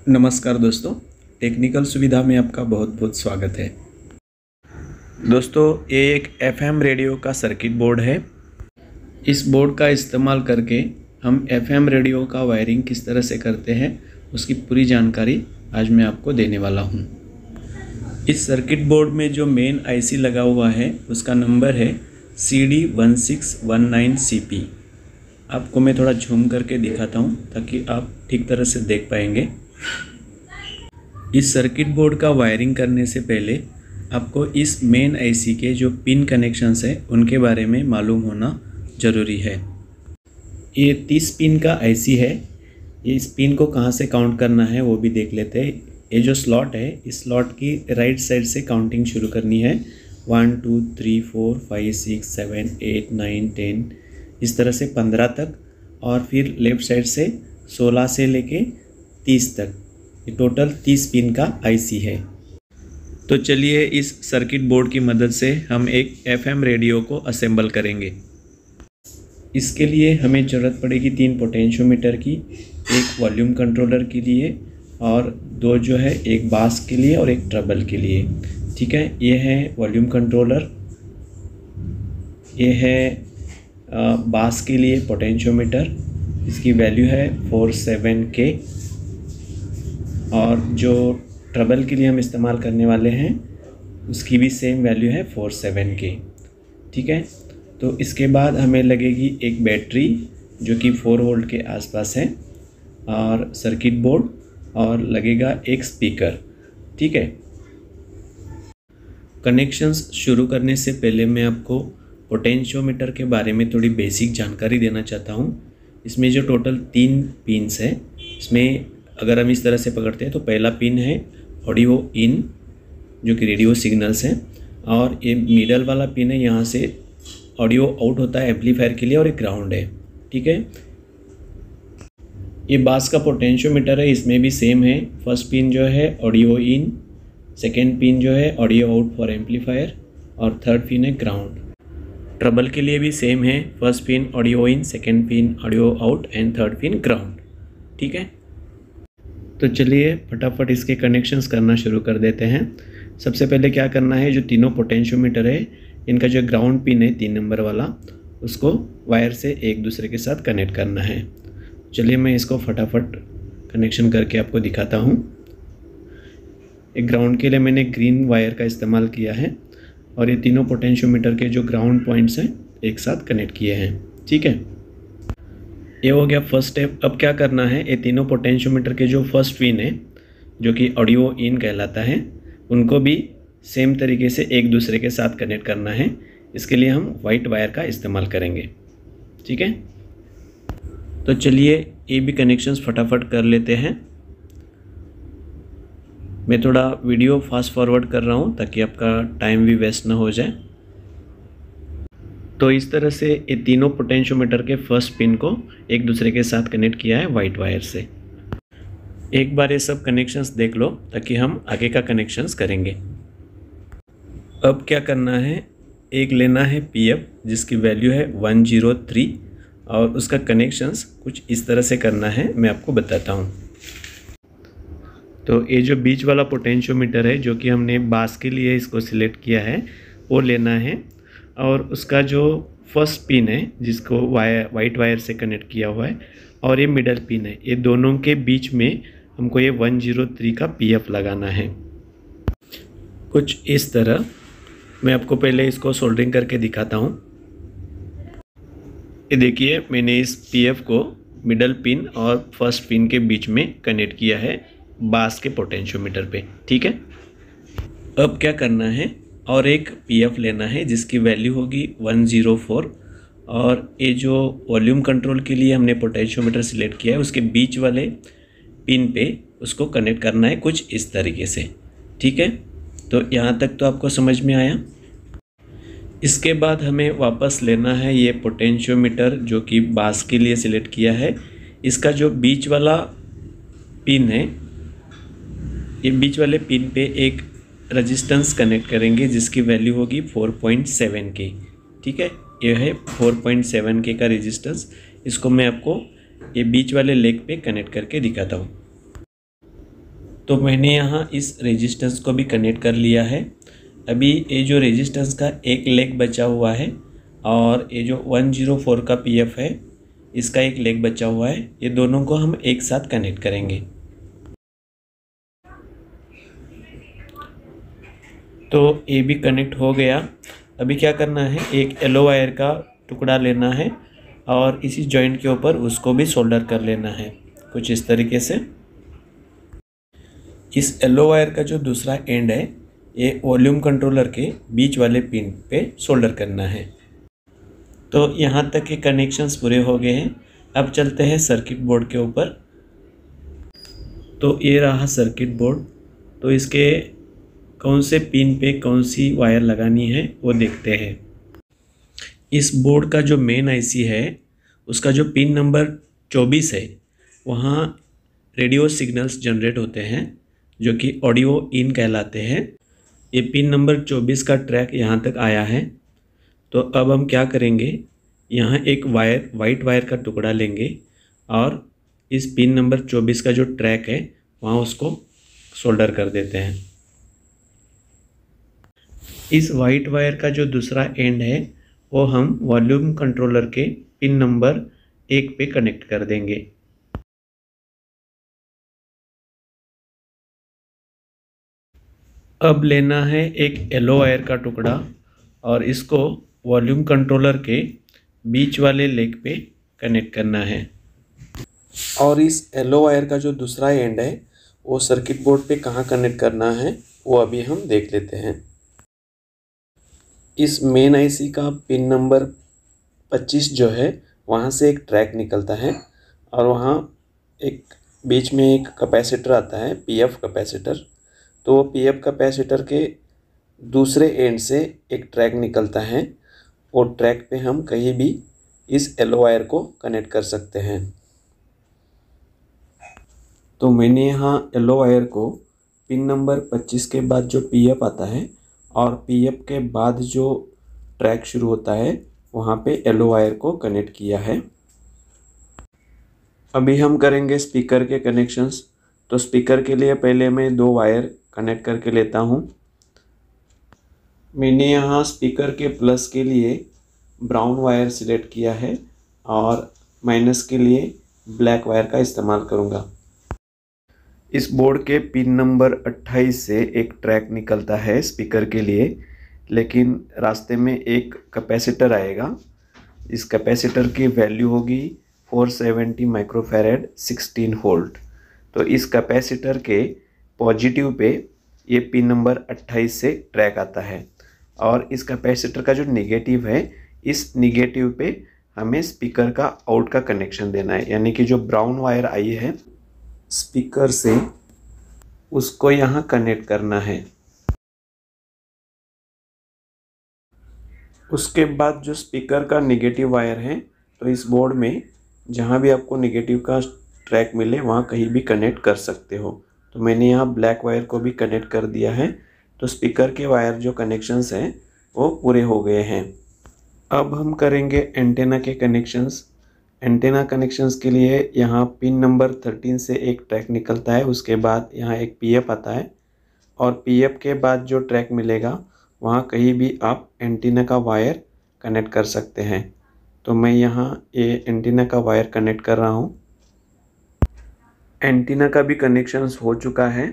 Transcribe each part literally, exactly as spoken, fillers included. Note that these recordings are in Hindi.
नमस्कार दोस्तों, टेक्निकल सुविधा में आपका बहुत बहुत स्वागत है। दोस्तों, ये एक एफएम रेडियो का सर्किट बोर्ड है। इस बोर्ड का इस्तेमाल करके हम एफएम रेडियो का वायरिंग किस तरह से करते हैं उसकी पूरी जानकारी आज मैं आपको देने वाला हूँ। इस सर्किट बोर्ड में जो मेन आईसी लगा हुआ है उसका नंबर है C D one six one nine C P. आपको मैं थोड़ा झूम करके दिखाता हूँ ताकि आप ठीक तरह से देख पाएंगे। इस सर्किट बोर्ड का वायरिंग करने से पहले आपको इस मेन आईसी के जो पिन कनेक्शंस है उनके बारे में मालूम होना ज़रूरी है। ये तीस पिन का आईसी है। ये इस पिन को कहाँ से काउंट करना है वो भी देख लेते हैं। ये जो स्लॉट है, इस स्लॉट की राइट साइड से काउंटिंग शुरू करनी है। One two three four five six seven eight nine ten, इस तरह से पंद्रह तक, और फिर लेफ़्ट साइड से सोलह से लेके तीस तक। ये टोटल तीस पिन का आईसी है। तो चलिए इस सर्किट बोर्ड की मदद से हम एक एफएम रेडियो को असेंबल करेंगे। इसके लिए हमें ज़रूरत पड़ेगी तीन पोटेंशियोमीटर की, एक वॉल्यूम कंट्रोलर के लिए और दो जो है एक बास के लिए और एक ट्रबल के लिए। ठीक है, ये है वॉल्यूम कंट्रोलर, ये है बास के लिए पोटेंशियोमीटर, इसकी वैल्यू है फोर सेवन के, और जो ट्रबल के लिए हम इस्तेमाल करने वाले हैं उसकी भी सेम वैल्यू है फोर सेवन के। ठीक है, तो इसके बाद हमें लगेगी एक बैटरी जो कि फोर वोल्ट के आसपास है, और सर्किट बोर्ड, और लगेगा एक स्पीकर। ठीक है, कनेक्शंस शुरू करने से पहले मैं आपको पोटेंशियोमीटर के बारे में थोड़ी बेसिक जानकारी देना चाहता हूँ। इसमें जो टोटल तीन पिन्स हैं, इसमें अगर हम इस तरह से पकड़ते हैं तो पहला पिन है ऑडियो इन, जो कि रेडियो सिग्नल्स हैं, और ये मिडल वाला पिन है, यहाँ से ऑडियो आउट होता है एम्पलीफायर के लिए, और एक ग्राउंड है। ठीक है, ये बास का पोटेंशियोमीटर है, इसमें भी सेम है। फर्स्ट पिन जो है ऑडियो इन, सेकेंड पिन जो है ऑडियो आउट फॉर एम्पलीफायर, और थर्ड पिन है ग्राउंड। ट्रबल के लिए भी सेम है, first pin audio in, second pin audio out and third pin ground. ठीक है, तो चलिए फटाफट इसके कनेक्शंस करना शुरू कर देते हैं। सबसे पहले क्या करना है, जो तीनों पोटेंशियोमीटर है इनका जो ग्राउंड पिन है तीन नंबर वाला, उसको वायर से एक दूसरे के साथ कनेक्ट करना है। चलिए मैं इसको फटाफट कनेक्शन करके आपको दिखाता हूँ। एक ग्राउंड के लिए मैंने ग्रीन वायर का इस्तेमाल किया है, और ये तीनों पोटेंशियोमीटर के जो ग्राउंड पॉइंट्स हैं एक साथ कनेक्ट किए हैं। ठीक है, ये हो गया फर्स्ट स्टेप। अब क्या करना है, ये तीनों पोटेंशियोमीटर के जो फर्स्ट पिन है जो कि ऑडियो इन कहलाता है, उनको भी सेम तरीके से एक दूसरे के साथ कनेक्ट करना है। इसके लिए हम वाइट वायर का इस्तेमाल करेंगे। ठीक है, तो चलिए ये भी कनेक्शंस फटाफट कर लेते हैं। मैं थोड़ा वीडियो फास्ट फॉरवर्ड कर रहा हूँ ताकि आपका टाइम भी वेस्ट ना हो जाए। तो इस तरह से ये तीनों पोटेंशियोमीटर के फर्स्ट पिन को एक दूसरे के साथ कनेक्ट किया है वाइट वायर से। एक बार ये सब कनेक्शंस देख लो ताकि हम आगे का कनेक्शंस करेंगे। अब क्या करना है, एक लेना है पीएफ जिसकी वैल्यू है वन ज़ीरो थ्री, और उसका कनेक्शंस कुछ इस तरह से करना है, मैं आपको बताता हूँ। तो ये जो बीच वाला पोटेंशियोमीटर है जो कि हमने बास के लिए इसको सिलेक्ट किया है, वो लेना है, और उसका जो फर्स्ट पिन है जिसको वायर वाइट वायर से कनेक्ट किया हुआ है, और ये मिडल पिन है, ये दोनों के बीच में हमको ये वन ज़ीरो थ्री का पीएफ लगाना है कुछ इस तरह। मैं आपको पहले इसको सोल्डरिंग करके दिखाता हूँ। ये देखिए, मैंने इस पीएफ को मिडल पिन और फर्स्ट पिन के बीच में कनेक्ट किया है बास के पोटेंशियोमीटर पे। ठीक है, अब क्या करना है, और एक पीएफ लेना है जिसकी वैल्यू होगी वन ज़ीरो फोर, और ये जो वॉल्यूम कंट्रोल के लिए हमने पोटेंशियोमीटर सिलेक्ट किया है उसके बीच वाले पिन पे उसको कनेक्ट करना है कुछ इस तरीके से। ठीक है, तो यहाँ तक तो आपको समझ में आया। इसके बाद हमें वापस लेना है ये पोटेंशियोमीटर जो कि बास के लिए सिलेक्ट किया है, इसका जो बीच वाला पिन है, ये बीच वाले पिन पे एक रेजिस्टेंस कनेक्ट करेंगे जिसकी वैल्यू होगी फोर पॉइंट सेवन के। ठीक है, ये है फोर पॉइंट सेवन के का रेजिस्टेंस। इसको मैं आपको ये बीच वाले लेग पे कनेक्ट करके दिखाता हूँ। तो मैंने यहाँ इस रेजिस्टेंस को भी कनेक्ट कर लिया है। अभी ये जो रेजिस्टेंस का एक लेग बचा हुआ है और ये जो वन ज़ीरो फोर का पीएफ है इसका एक लेग बचा हुआ है, ये दोनों को हम एक साथ कनेक्ट करेंगे। तो ये भी कनेक्ट हो गया। अभी क्या करना है, एक येलो वायर का टुकड़ा लेना है और इसी जॉइंट के ऊपर उसको भी सोल्डर कर लेना है कुछ इस तरीके से। इस येलो वायर का जो दूसरा एंड है ये वॉल्यूम कंट्रोलर के बीच वाले पिन पे सोल्डर करना है। तो यहाँ तक के कनेक्शंस पूरे हो गए हैं। अब चलते हैं सर्किट बोर्ड के ऊपर। तो ये रहा सर्किट बोर्ड। तो इसके कौन से पिन पे कौन सी वायर लगानी है वो देखते हैं। इस बोर्ड का जो मेन आईसी है उसका जो पिन नंबर चौबीस है वहाँ रेडियो सिग्नल्स जनरेट होते हैं जो कि ऑडियो इन कहलाते हैं। ये पिन नंबर चौबीस का ट्रैक यहाँ तक आया है। तो अब हम क्या करेंगे, यहाँ एक वायर वाइट वायर का टुकड़ा लेंगे और इस पिन नंबर चौबीस का जो ट्रैक है वहाँ उसको सोल्डर कर देते हैं। इस वाइट वायर का जो दूसरा एंड है वो हम वॉल्यूम कंट्रोलर के पिन नंबर एक पे कनेक्ट कर देंगे। अब लेना है एक येलो वायर का टुकड़ा और इसको वॉल्यूम कंट्रोलर के बीच वाले लेग पे कनेक्ट करना है। और इस येलो वायर का जो दूसरा एंड है वो सर्किट बोर्ड पे कहाँ कनेक्ट करना है वो अभी हम देख लेते हैं। इस मेन आईसी का पिन नंबर पच्चीस जो है वहाँ से एक ट्रैक निकलता है और वहाँ एक बीच में एक कैपेसिटर आता है, पीएफ कैपेसिटर। तो वो पीएफ कैपेसिटर के दूसरे एंड से एक ट्रैक निकलता है और ट्रैक पे हम कहीं भी इस येलो वायर को कनेक्ट कर सकते हैं। तो मैंने यहाँ येलो वायर को पिन नंबर पच्चीस के बाद जो पीएफ आता है और पीएफ के बाद जो ट्रैक शुरू होता है वहाँ पे येलो वायर को कनेक्ट किया है। अभी हम करेंगे स्पीकर के कनेक्शंस। तो स्पीकर के लिए पहले मैं दो वायर कनेक्ट करके लेता हूँ। मैंने यहाँ स्पीकर के प्लस के लिए ब्राउन वायर सिलेक्ट किया है और माइनस के लिए ब्लैक वायर का इस्तेमाल करूँगा। इस बोर्ड के पिन नंबर अट्ठाईस से एक ट्रैक निकलता है स्पीकर के लिए, लेकिन रास्ते में एक कैपेसिटर आएगा। इस कैपेसिटर की वैल्यू होगी चार सौ सत्तर माइक्रोफैरड सोलह वोल्ट। तो इस कैपेसिटर के पॉजिटिव पे ये पिन नंबर अट्ठाईस से ट्रैक आता है और इस कैपेसिटर का जो नेगेटिव है इस नेगेटिव पे हमें स्पीकर का आउट का कनेक्शन देना है, यानी कि जो ब्राउन वायर आई है स्पीकर से उसको यहाँ कनेक्ट करना है। उसके बाद जो स्पीकर का नेगेटिव वायर है तो इस बोर्ड में जहाँ भी आपको नेगेटिव का ट्रैक मिले वहाँ कहीं भी कनेक्ट कर सकते हो। तो मैंने यहाँ ब्लैक वायर को भी कनेक्ट कर दिया है। तो स्पीकर के वायर जो कनेक्शंस हैं वो पूरे हो गए हैं। अब हम करेंगे एंटेना के कनेक्शंस। एंटेना कनेक्शंस के लिए यहाँ पिन नंबर तेरह से एक ट्रैक निकलता है, उसके बाद यहाँ एक पीएफ आता है और पीएफ के बाद जो ट्रैक मिलेगा वहाँ कहीं भी आप एंटीना का वायर कनेक्ट कर सकते हैं। तो मैं यहाँ ये एंटीना का वायर कनेक्ट कर रहा हूँ। एंटीना का भी कनेक्शंस हो चुका है।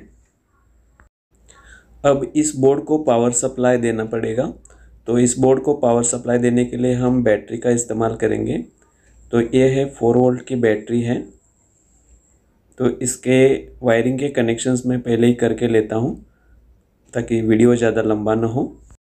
अब इस बोर्ड को पावर सप्लाई देना पड़ेगा। तो इस बोर्ड को पावर सप्लाई देने के लिए हम बैटरी का इस्तेमाल करेंगे। तो ये है फोर वोल्ट की बैटरी है। तो इसके वायरिंग के कनेक्शंस मैं पहले ही करके लेता हूँ ताकि वीडियो ज़्यादा लंबा ना हो।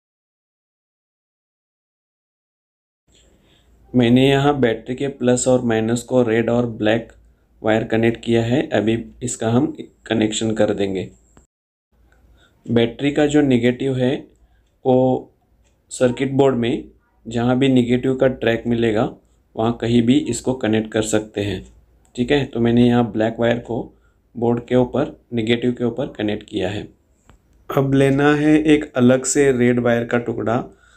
मैंने यहाँ बैटरी के प्लस और माइनस को रेड और ब्लैक वायर कनेक्ट किया है। अभी इसका हम कनेक्शन कर देंगे। बैटरी का जो नेगेटिव है वो सर्किट बोर्ड में जहाँ भी नेगेटिव का ट्रैक मिलेगा वहाँ कहीं भी इसको कनेक्ट कर सकते हैं। ठीक है, तो मैंने यहाँ ब्लैक वायर को बोर्ड के ऊपर नेगेटिव के ऊपर कनेक्ट किया है। अब लेना है एक अलग से रेड वायर का टुकड़ा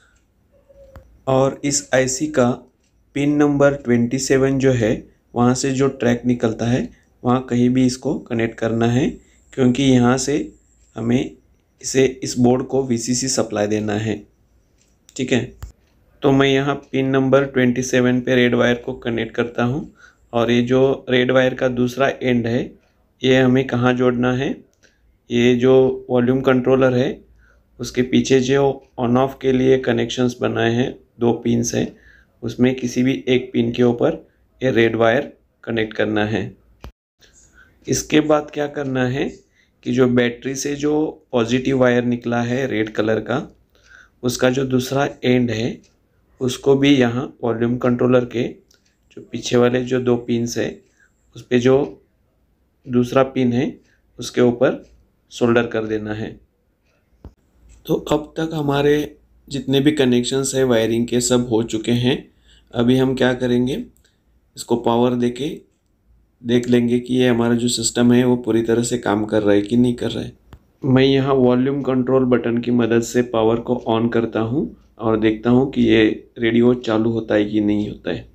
और इस आईसी का पिन नंबर सत्ताईस जो है वहाँ से जो ट्रैक निकलता है वहाँ कहीं भी इसको कनेक्ट करना है, क्योंकि यहाँ से हमें इसे इस बोर्ड को वीसीसी सप्लाई देना है। ठीक है, तो मैं यहाँ पिन नंबर सत्ताईस पे रेड वायर को कनेक्ट करता हूँ और ये जो रेड वायर का दूसरा एंड है ये हमें कहाँ जोड़ना है, ये जो वॉल्यूम कंट्रोलर है उसके पीछे जो ऑन ऑफ के लिए कनेक्शंस बनाए हैं दो पिन्स हैं, उसमें किसी भी एक पिन के ऊपर ये रेड वायर कनेक्ट करना है। इसके बाद क्या करना है कि जो बैटरी से जो पॉजिटिव वायर निकला है रेड कलर का, उसका जो दूसरा एंड है उसको भी यहाँ वॉल्यूम कंट्रोलर के जो पीछे वाले जो दो पिन्स है उस पे जो दूसरा पिन है उसके ऊपर सोल्डर कर देना है। तो अब तक हमारे जितने भी कनेक्शंस है वायरिंग के सब हो चुके हैं। अभी हम क्या करेंगे, इसको पावर देके देख लेंगे कि ये हमारा जो सिस्टम है वो पूरी तरह से काम कर रहा है कि नहीं कर रहा है। मैं यहाँ वॉल्यूम कंट्रोल बटन की मदद से पावर को ऑन करता हूँ और देखता हूँ कि ये रेडियो चालू होता है कि नहीं होता है।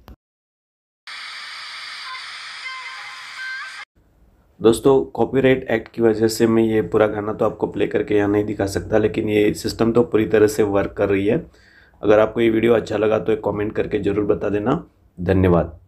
दोस्तों, कॉपीराइट एक्ट की वजह से मैं ये पूरा गाना तो आपको प्ले करके यहाँ नहीं दिखा सकता, लेकिन ये सिस्टम तो पूरी तरह से वर्क कर रही है। अगर आपको ये वीडियो अच्छा लगा तो एक कमेंट करके ज़रूर बता देना। धन्यवाद।